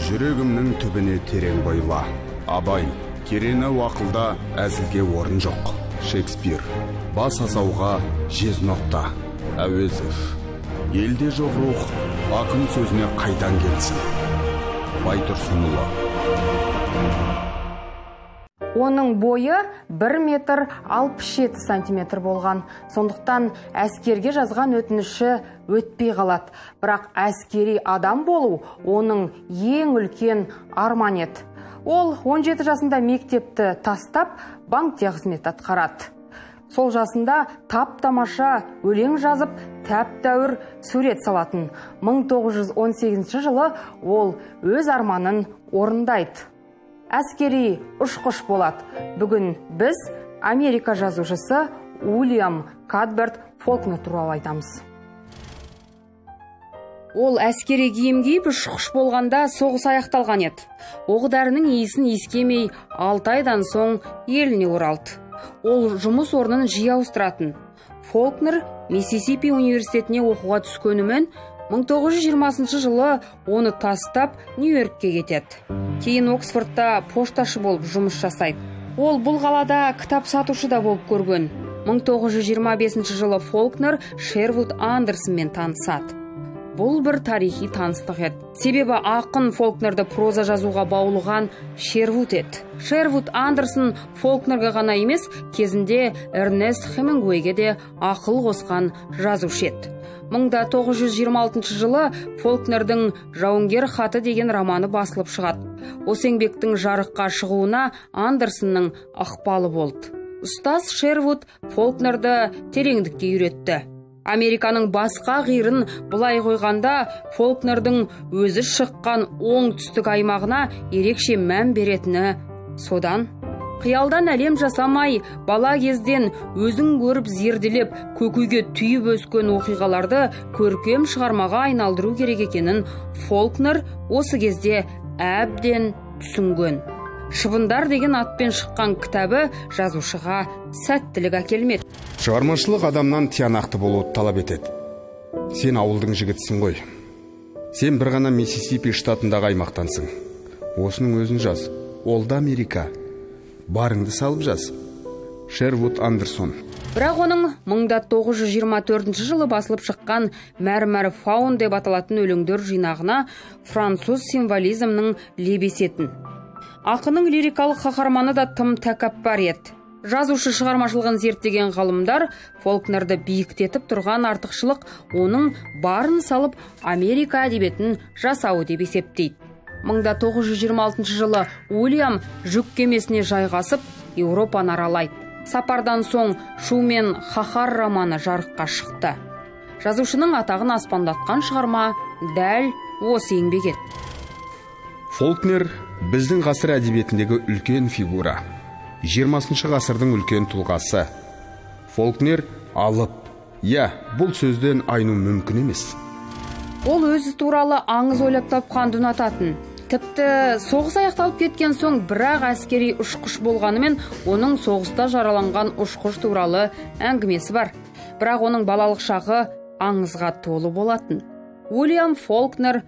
Жүрегімнің түбіне терең бойла. Абай, керенау ақылда әзілге орын жоқ. Шекспир, бас асауға жез ноқта. Әуезов, елде жоқ рух, ақын сөзіне қайдан келсін. Байтұрсынұлы. Оның бойы 1 метр 67 сантиметр болған. Сондықтан әскерге жазған өтініші өтпей қалады. Бірақ әскери адам болу оның ең үлкен арман еді. Ол 17 жасында мектепті тастап, банкте қызмет атқарады. Сол жасында тап-тамаша өлең жазып, тәп-тәуір сурет салатын. 1918 жылы ол өз арманын орындайды. Әскери ұшқыш болады. Бүгін біз Америка жазушысы Уильям Кадберт Фолкнер туралы айтамыз. Ол әскери киім киіп ұшқыш болғанда соғыс аяқталған еді. Оқ-дәрінің иісін иіскемей 6 айдан соң еліне оралды. Ол жұмыс орнын жиі ауыстыратын. Фолкнер Миссисипи университетіне оқуға түскенімен 1920 жылы оны тастап Нью-Йоркке кетеді. Кейін Оксфордта пошташы болып жұмыс жасайды. Ол бұл қалада кітап сатушы да болып көрген. 1925 жылы Фолкнер Шервуд Андерсонмен танысады. Бұл бір тарихи таныстық еді. Себебі ақын Фолкнерді проза жазуға баулыған Шервуд еді. Шервуд Андерсон Фолкнерге ғана емес, кезінде Эрнест Хемингуэйге де ақыл қосқан жазушы еді. 1926 жылы Фолкнердің «Жауынгер хаты» деген романы басылып шығады. Осы еңбектің жарыққа шығуына Андерсонның ықпалы болды. Ұстаз Шервуд Фолкнерді тереңдікке үйретті. Американың басқа қиырын бұлай қойғанда, Фолкнердің өзі шыққан оңтүстік аймағына ерекше мән беретіні содан. Қиялдан әлем жасамай, бала кезден өзің көріп зерделеп, көкейге түйіп өскен оқиғаларды көркем шығармаға айналдыру керек екенін Фолкнер осы кезде әбден түсінген. Шыбындар деген атпен шыққан кітабы жазушыға сәттілік әкелмеді. Шығармашылық адамнан тиянақты болуды талап етеді. Сен ауылдың жігітсің ғой. Сен бір ғана Миссисипи штатындағы аймақтансың. Осының өзін жаз. Ол да Америка. Барыңды салып жаз. Шервуд Андерсон. Бірақ оның 1924 жылы басылып шыққан «Мәрмәр фаун» деп аталатын өлеңдер жинағына француз символизмнің лебесетін. Ақының лирикалық қаһарманы да тым тәкаппар еді. Жазушы шығармашылығын зерттеген ғалымдар Фолкнерді биіктетіп тұрған артықшылық оның барын салып Америка әдебиетін жасауы деп есептейді. 1926 жылы Уильям жүк кемесіне жайғасып, Еуропаны аралайды. Сапардан соң «Шу мен Қаһар» романы жарыққа шықты. Жазушының атағын аспандатқан шығарма дәл осы еңбек еді. Фолкнер біздің ғасыр әдебиетіндегі үлкен фигура. 20 ғасырдың үлкен тұлғасы. Фолкнер алып. Бұл сөзден айну мүмкін емес. Ол өзі туралы аңыз ойлап тапқанды ұнататын. Тіпті соғыс аяқталып кеткен соң бірақ әскери ұшқыш болғанымен, оның соғыста жараланған ұшқыш туралы әңгімесі бар. Бірақ оның балалық шағы аңызға толы болатын. Уильям Фолкнер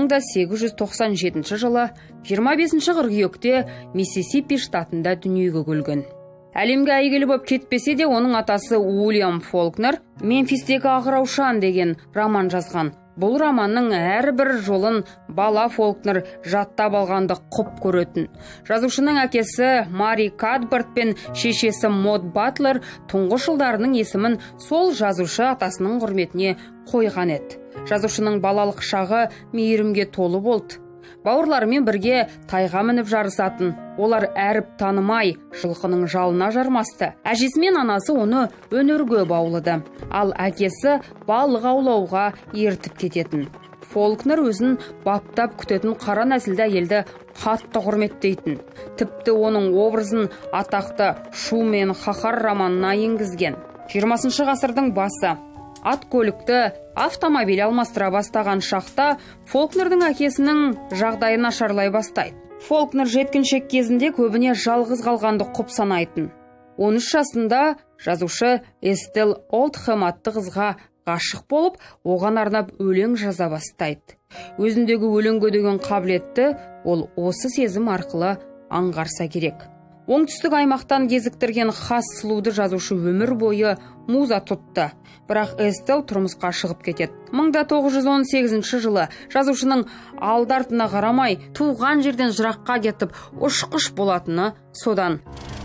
1897 жылы 25 қыркүйекте Миссисипи штатында дүниеге келген. Әлемге әйгілі болып кетпесе де, оның атасы Уильям Фолкнер «Мемфистегі ағыраушан» деген роман жазған. Бұл романның әрбір жолын бала Фолкнер жаттап алғанды құп көретін. Жазушының әкесі Мари Кадберт пен шешесі Мод Батлер тұңғыш ұлдарының есімін сол жазушы атасының құрметіне қойған еді. Жазушының балалық шағы мейірімге толы болды. Бауырларымен бірге тайға мініп жарысатын. Олар әріп танымай, жылқының жалына жармасты. Әжесі мен анасы оны өнерге баулыды. Ал әкесі балық аулауға ертіп кететін. Фолкнер өзін баптап күтетін қара нәсілді әйелді қатты құрметтейтін. Тіпті оның образын атақты «Шу мен Қаһар» романына енгізген. 20 ғасырдың басы. Ат көлікті автомобиль алмастыра бастаған шақта Фолкнердің әкесінің жағдайы нашарлай бастайды. Фолкнер жеткіншек кезінде көбіне жалғыз қалғанды құп санайтын. 13 жасында жазушы Эстел Олдхэм атты қызға ғашық болып, оған арнап өлең жаза бастайды. Өзіндегі өлеңге деген қабілетті ол осы сезім арқылы аңғарса керек. Оңтүстік аймақтан кезіктірген хас сұлуды жазушы өмір бойы муза тұтты. Бірақ Эстел тұрмысқа шығып кетеді. 1918 жылы жазушының алды-артына қарамай, туған жерден жыраққа кетіп, ұшқыш болатыны содан.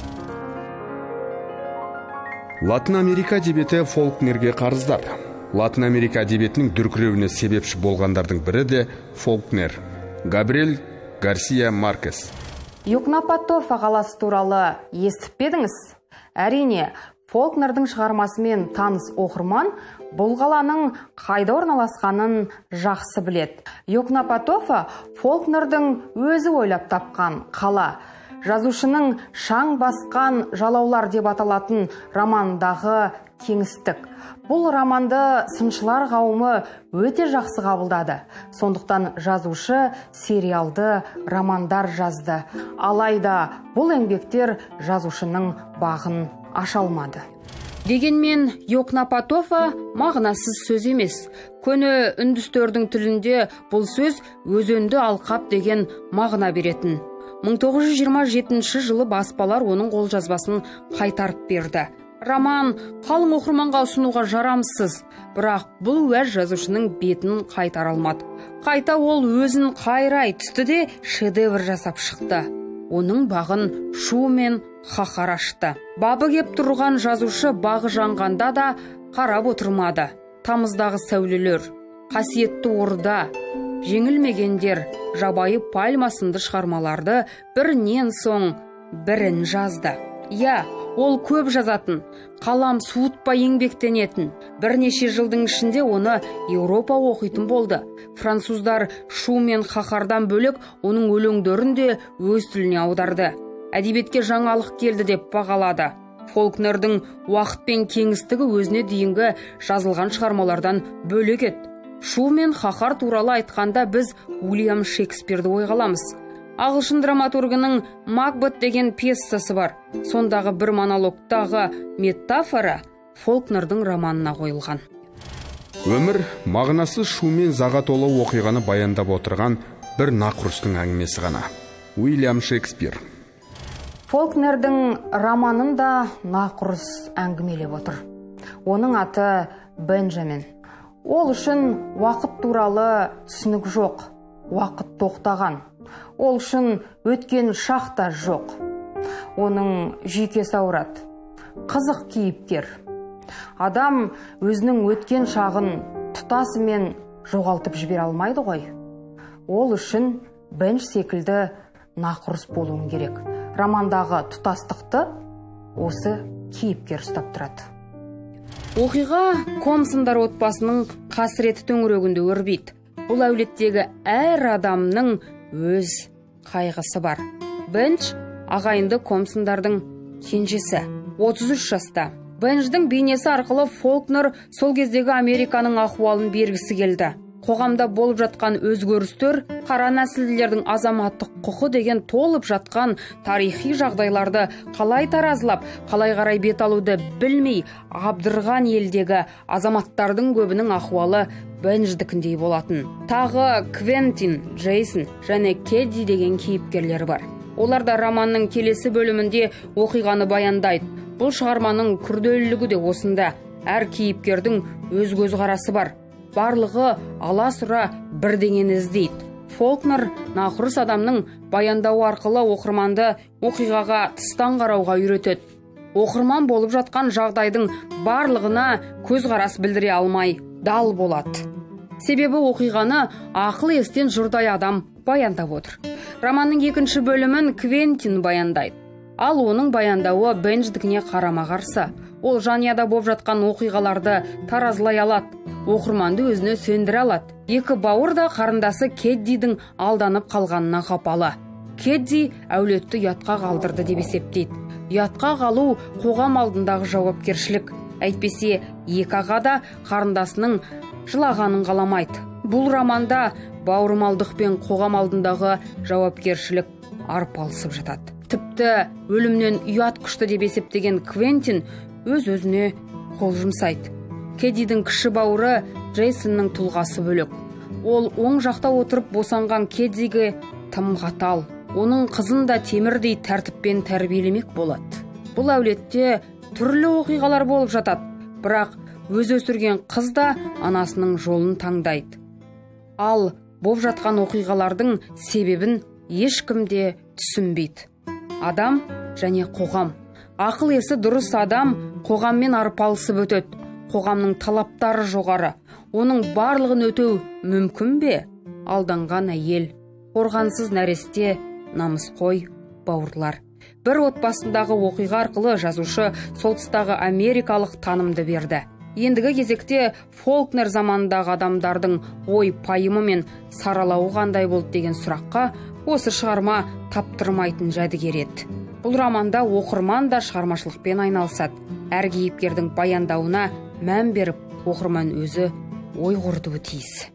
Латын Америка әдебиеті Фолкнерге қарыздар. Латын Америка әдебиетінің дүркіреуіне себепші болғандардың бірі де Фолкнер. Габриэль Гарсия Маркес. Йокнапатофа қаласы туралы естіп педіңіз? Әрине, Фолкнердің шығармасымен таныс оқырман бұл қаланың қайда орналасқанын жақсы біледі. Йокнапатофа Фолкнердің өзі ойлап тапқан қала. Жазушының шаң басқан жалаулар деп аталатын романдағы кеңістік. Бұл романды сыншылар қауымы өте жақсы қабылдады. Сондықтан жазушы сериалды романдар жазды. Алайда бұл еңбектер жазушының бағын аша алмады. Дегенмен Йокнапатофа мағынасыз сөз емес. Көне үндістердің тілінде бұл сөз өзенді алқап деген мағына беретін. 1927 жылы баспалар оның қолжазбасын қайтарып берді. Роман қалың оқырманға ұсынуға жарамсыз, бірақ бұл уәж жазушының бетін қайтара алмады. Қайта ол өзін қайрай түсті де шедевр жасап шықты. Оның бағын шу мен қаһар ашты. Бабы кеп тұрған жазушы бағы жанғанда да қарап отырмады. Тамыздағы сәулелер, қасиетті орда, жеңілмегендер, жабайы пальма сынды шығармаларды бірінен соң бірін жазды. Я, ол көп жазатын, қалам суытпай еңбектенетін. Бірнеше жылдың ішінде оны Еуропа оқитын болды. Француздар шу мен қаһардан бөлек оның өлеңдерін де өз тіліне аударды. Әдебиетке жаңалық келді деп бағалады. Фолкнердің уақыт пен кеңістігі өзіне дейінгі жазылған шығармалардан бөлек еді. Шу мен қаһар туралы айтқанда біз Уильям Шекспирді ойға аламыз. Ағылшын драматургының Макбет деген пьесасы бар. Сондағы бір монологтағы метафора Фолкнердің романына қойылған. Өмір мағынасыз шу мен заға толы оқиғаны баяндап отырған бір нақұрыстың әңгімесі ғана. Уильям Шекспир. Фолкнердің романында нақұрыс әңгімелеп отыр. Оның аты Бенджамин. Ол үшін уақыт туралы түсінік жоқ, уақыт тоқтаған. Ол үшін өткен шақта жоқ. Оның жүйкесі ауырады. Қызық кейіпкер. Адам өзінің өткен шағын тұтасымен жоғалтып жібере алмайды ғой. Ол үшін Бенж секілді нақұрыс болуың керек. Романдағы тұтастықты осы кейіпкер ұстап тұрады. Оқиға Комсондар отбасының қасіреті төңірегінде өрбиді. Бұл әулеттегі әр адамның өз қайғысы бар. Бенж ағайынды Комсондардың кенжесі, 33 жаста. Бенждің бейнесі арқылы Фолкнер сол кездегі Американың ахуалын бергісі келді. Қоғамда болып жатқан өзгерістер, қара нәсілділердің азаматтық құқы деген толып жатқан тарихи жағдайларды қалай таразылап, қалай қарай бет алуды білмей абдырған елдегі азаматтардың көбінің ахуалы Бенждікіндей болатын. Тағы Квентин, Джейсон және Кедди деген кейіпкерлері бар. Олар да романның келесі бөлімінде оқиғаны баяндайды. Бұл шығарманың күрделілігі де осында. Әр кейіпкердің өз көзқарасы бар. Барлығы аласұра бірдеңені іздейді. Фолкнер нақұрыс адамның баяндауы арқылы оқырманды оқиғаға тыстан қарауға үйретеді. Оқырман болып жатқан жағдайдың барлығына көзқарас білдіре алмай дал болады. Себебі оқиғаны ақыл естен жұрдай адам баяндап отыр. Романның екінші бөлімін Квентин баяндайды. Ал оның баяндауы Бенждікіне қарама-қарсы. Ол жанұяда болып жатқан оқиғаларды таразылай алады. Оқырманды өзіне сендіре алады. Екі бауыр да қарындасы Кеддидің алданып қалғанына қапалы. Кедди әулетті ұятқа қалдырды деп есептейді. Ұятқа қалу қоғам алдындағы жауапкершілік. Әйтпесе екі аға да қарындасының жылағанын қаламайды. Бұл романда бауырмалдық пен қоғам алдындағы жауапкершілік арпалысып жатады. Тіпті өлімнен ұят күшті деп есептеген Квентин өз-өзіне қол жұмсайды. Кэдидің кіші бауыры Джейсонның тұлғасы бөлек. Ол оң жақта отырып босанған Кэдиге тым қатал. Оның қызын да темірдей тәртіппен тәрбиелемек болады. Бұл әулетте түрлі оқиғалар болып жатады, бірақ өз өсірген қыз да анасының жолын таңдайды. Ал болып жатқан оқиғалардың себебін ешкім де түсінбейді. Адам және қоғам. Ақыл есі дұрыс адам қоғаммен арпалысып өтеді. Қоғамның талаптары жоғары. Оның барлығын өтеу мүмкін бе? Алданған әйел, қорғансыз нәресте, намысқой бауырлар. Бір отбасындағы оқиға арқылы жазушы сол тұстағы америкалық танымды берді. Ендігі кезекте Фолкнер заманындағы адамдардың ой пайымы мен саралауы қандай болды деген сұраққа осы шығарма таптырмайтын жәдігер еді. Бұл романда оқырман да шығармашылықпен айналысады. Әр кейіпкердің баяндауына мән беріп, оқырман өзі ой қорытуы тиіс.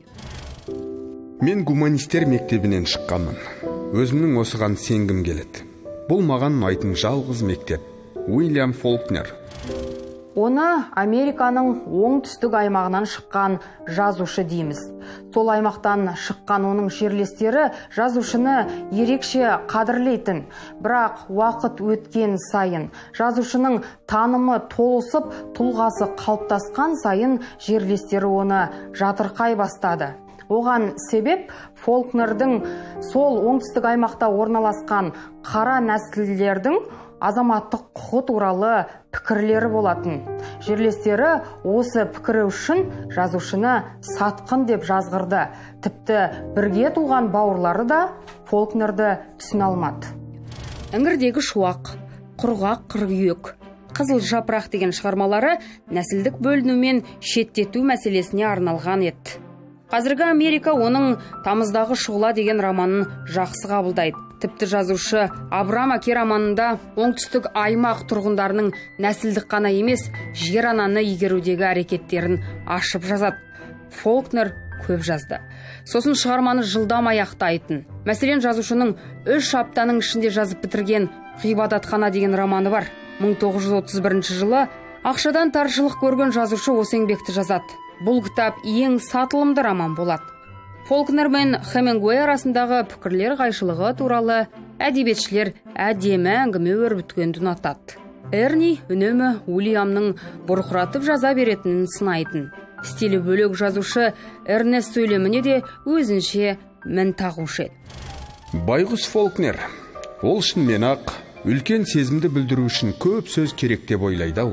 Мен гуманистер мектебінен шыққанмын. Өзімнің осыған сенгім келеді. Бұл маған ұнайтын жалғыз мектеп. Уильям Фолкнер. Оны Американың оңтүстік аймағынан шыққан жазушы дейміз. Сол аймақтан шыққан оның жерлестері жазушыны ерекше қадірлейтін. Бірақ уақыт өткен сайын, жазушының танымы толысып, тұлғасы қалыптасқан сайын жерлестері оны жатырқай бастады. Оған себеп Фолкнердің сол оңтүстік аймақта орналасқан қара нәсілділердің азаматтық құқы туралы пікірлері болатын. Жерлестері осы пікірі үшін жазушыны сатқын деп жазғырды. Тіпті бірге туған бауырлары да Фолкнерді түсіне алмады. Іңірдегі шуақ, құрғақ қыргүйек, қызыл жапырақ деген шығармалары нәсілдік бөліну мен шеттету мәселесіне арналған еді. Қазіргі Америка оның тамыздағы шұғыла деген романын жақсы қабылдайды. Тіпті жазушы Абрам Аке романында оңтүстік аймақ тұрғындарының нәсілдік қана емес, жер ананы игерудегі әрекеттерін ашып жазады. Фолкнер көп жазды. Сосын шығарманы жылдам аяқтайтын. Мәселен, жазушының 3 аптаның ішінде жазып бітірген Ғибадатхана деген романы бар. 1931 жылы ақшадан таршылық көрген жазушы осы еңбекті жазады. Бұл кітап ең сатылымды роман болады. Фолкнер мен Хемингуэй арасындағы пікірлер қайшылығы туралы әдебиетшілер әдемі әңгіме өрбіткенді ұнатады. Эрни үнемі Уильямның бұрқыратып жаза беретінін сынайтын. Стилі бөлек жазушы Эрнест сөйлеміне де өзінше мін тағушы еді. Байғұс Фолкнер. Ол шынымен-ақ үлкен сезімді білдіру үшін көп сөз керек деп ойлайды.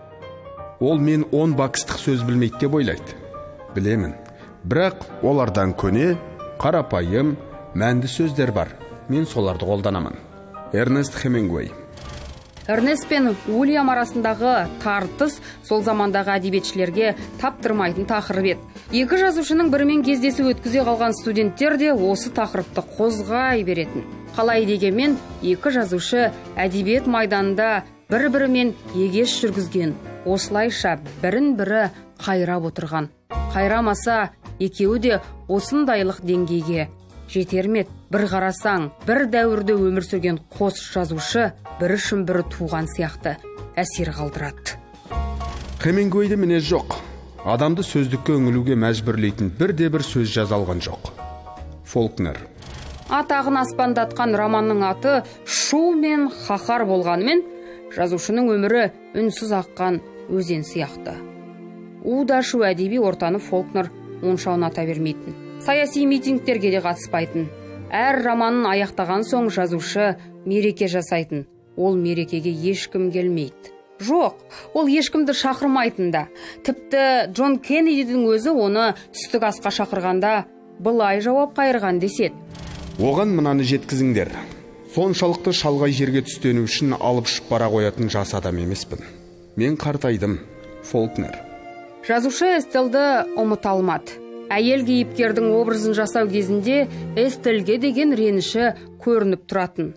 Ол мен 10 бакстық сөз білмейді деп ойлайды. Білемін. Бірақ олардан көне, қарапайым, мәнді сөздер бар. Мен соларды қолданамын. Эрнест Хемингуэй. Эрнест пен Уильям арасындағы тартыс сол замандағы әдебиетшілерге таптырмайтын тақырып еді. Екі жазушының бірімен кездесіп өткізе қалған студенттер де осы тақырыпты қозғай беретін. Қалай дегенмен, екі жазушы әдебиет майданында бір-бірімен егес жүргізген. Осылайша бірін-бірі қайрап отырған. Қайрамаса, екеуі де осындайлық деңгейге жетермет. Бір қарасаң, бір дәуірде өмір сүрген қос жазушы бір үшін бірі туған сияқты әсер қалдырады. Хемингуэйде мінез жоқ. Адамды сөздікке үңілуге мәжбүрлейтін бірде-бір сөз жаза алған жоқ. Фолкнер. Атағын аспандатқан романның аты шу мен қаһар болғанымен, жазушының өмірі үнсіз аққан өзен сияқты. У-шу әдеби ортаны Фолкнер онша ұната бермейтін. Саяси митингтерге де қатыспайтын. Әр романын аяқтаған соң жазушы мереке жасайтын. Ол мерекеге ешкім келмейді. Жоқ, ол ешкімді шақырмайтын да. Тіпті Джон Кеннедидің өзі оны түстік асқа шақырғанда былай жауап қайырған деседі. Оған мынаны жеткізіңдер. Соншалықты шалғай жерге түстену үшін алып ұшып бара қоятын жас адам емеспін. Мен қартайдым. Фолкнер. Жазушы Эстелді ұмыта алмады. Әйел кейіпкердің образын жасау кезінде Эстелге деген реніші көрініп тұратын.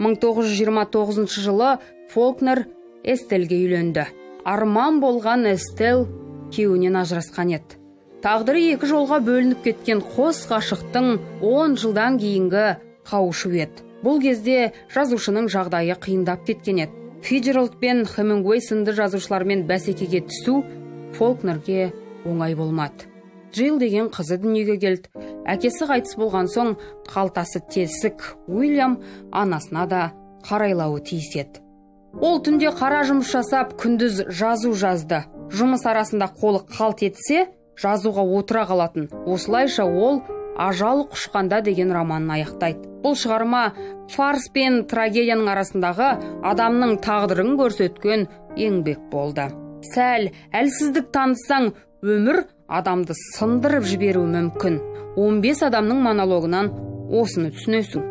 1929 жылы Фолкнер Эстелге үйленді. Арман болған Эстел күйеуінен ажырасқан еді. Тағдыры екі жолға бөлініп кеткен қос ғашықтың 10 жылдан кейінгі қауышу еді. Бұл кезде жазушының жағдайы қиындап кеткен еді. Фиджеральд пен Хемингуэй сынды жазушылармен бәсекеге түсу Фолкнерге оңай болмады. Джилл деген қызы дүниеге келді. Әкесі қайтыс болған соң қалтасы тесік Уильям анасына да қарайлауы тиіс еді. Ол түнде қара жұмыс жасап, күндіз жазу жазды. Жұмыс арасында қолы қалт етсе, жазуға отыра қалатын. Осылайша ол «Ажал құшқанда» деген романын аяқтайды. Бұл шығарма фарс пен трагедияның арасындағы адамның тағдырын көрсеткен еңбек болды. Сәл әлсіздік танысаң, өмір адамды сындырып жіберуі мүмкін. 15 адамның монологынан осыны түсінесің.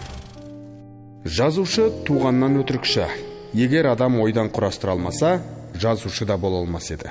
Жазушы туғаннан өтірікші. Егер адам ойдан құрастыра алмаса, жазушы да бола алмас еді.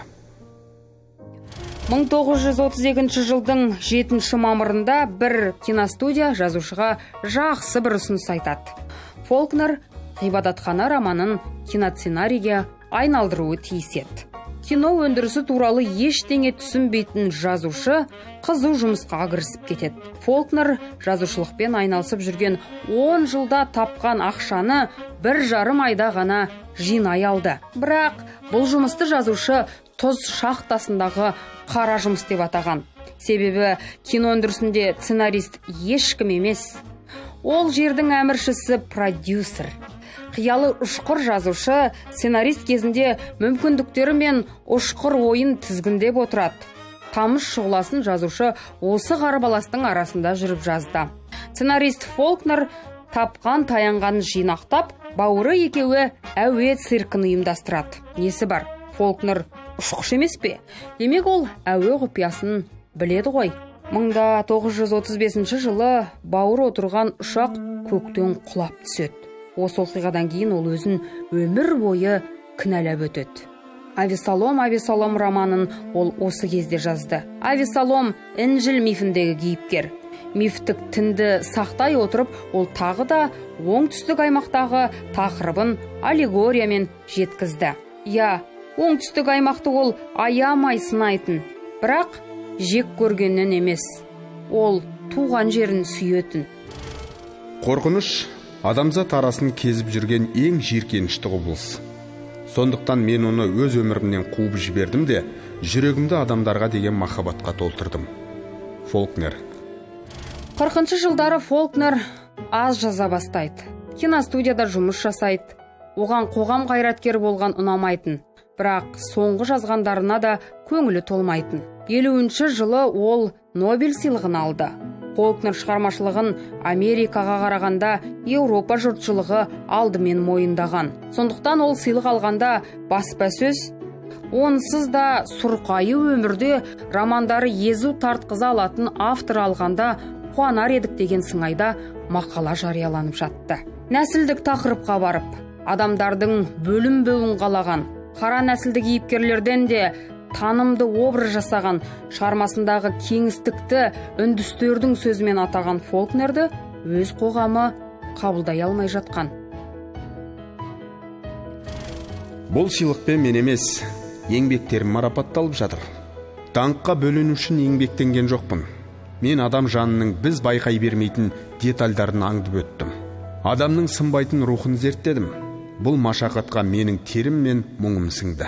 1932 жылдың 7 мамырында бір киностудия жазушыға жақсы бір ұсыныс айтады. Фолкнер «Ғибадатхана» романын киносценарийге айналдыруы тиіс еді. Кино өндірісі туралы ештеңе түсінбейтін жазушы қызу жұмысқа кірісіп кетеді. Фолкнер жазушылықпен айналысып жүрген 10 жылда тапқан ақшаны 1,5 айда ғана жинай алды. Бірақ бұл жұмысты жазушы тұз шахтасындағы қара жұмыс деп атаған. Себебі кино өндірісінде сценарист ешкім емес. Ол жердің әміршісі продюсер. Қиялы ұшқыр жазушы сценарист кезінде мүмкіндіктері мен ұшқыр ойын тізгіндеп отырады. Тамыз шұғыласын жазушы осы қарбаластың арасында жүріп жазды. Сценарист Фолкнер тапқан таянғанын жинақтап, бауыры екеуі әуе циркін ұйымдастырады. Несі бар? Фолкнер ұшқыш емес пе? Демек ол әуе құпиясын біледі ғой. 1935 жылы бауыры отырған ұшақ көктен құлап түседі. Осы оқиғадан кейін ол өзін өмір бойы кінәлап өтеді. Авесолом романын ол осы кезде жазды. Авесолом Інжіл мифіндегі кейіпкер. Мифтік тінді сақтай отырып, ол тағы да оңтүстік аймақтағы тақырыбын аллегориямен жеткізді. Оңтүстік аймақты ол аямай сынайтын, бірақ жек көргеннен емес. Ол туған жерін сүйетін. Қорқыныш адамзат арасын кезіп жүрген ең жиіркенішті құбылыс. Сондықтан мен оны өз өмірімнен қуып жібердім де, жүрегімді адамдарға деген махаббатқа толтырдым. Фолкнер. 40 жылдары Фолкнер аз жаза бастайды. Киностудияда жұмыс жасайды. Оған қоғам қайраткері болған ұнамайтын, бірақ соңғы жазғандарына да көңілі толмайтын. 50 жылы ол Нобель сыйлығын алды. Фолкнер шығармашылығын Америкаға қарағанда Еуропа жұртшылығы алдымен мойындаған. Сондықтан ол сыйлық алғанда баспасөз, онсыз да сұрқайы өмірде романдары езу тартқыза алатын автор алғанда қуанар едік деген сыңайда мақала жарияланып жатты. Нәсілдік тақырыпқа барып, адамдардың бөлім қалаған, қара нәсілді кейіпкерлерден де танымды образ жасаған, шығармасындағы кеңістікті үндістердің сөзімен атаған Фолкнерді өз қоғамы қабылдай алмай жатқан. Бұл сыйлықпен мен емес, еңбектерім марапатталып жатыр. Даңққа бөлену үшін еңбектенген жоқпын. Мен адам жанының біз байқай бермейтін детальдарын аңдып өттім. Адамның сынбайтын рухын зерттедім. Бұл машақатқа менің терім мен мұңым сіңді.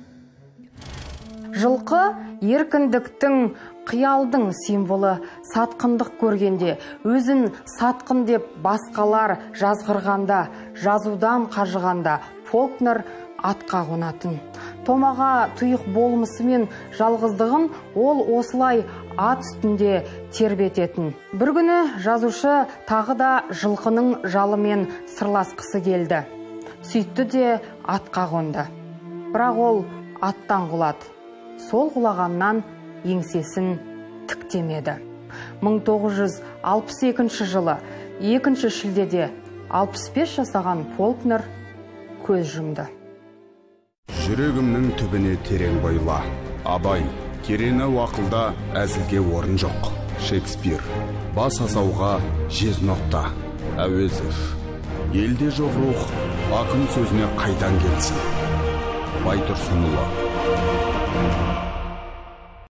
Жылқы еркіндіктің, қиялдың символы. Сатқындық көргенде, өзін сатқын деп басқалар жазғырғанда, жазудан қажығанда Фолкнер атқа қонатын. Томаға тұйық болмысы мен жалғыздығын ол осылай ат үстінде тербететін. Бір күні жазушы тағы да жылқының жалымен сырласқысы келді. Сөйтті де атқа қонды. Бірақ ол аттан құлады. Сол құлағаннан еңсесін тіктемеді. 1962 жылы 2 шілдеде 65 жасаған Фолкнер көз жұмды. Жүрегімнің түбіне терең бойла. Абай, керені уақылда әзілге орын жоқ. Шекспир. Бас асауға жез ноқта. Әуезов. Елде жоқ рух, ақын сөзіне қайдан келсін. Байтұрсынұлы.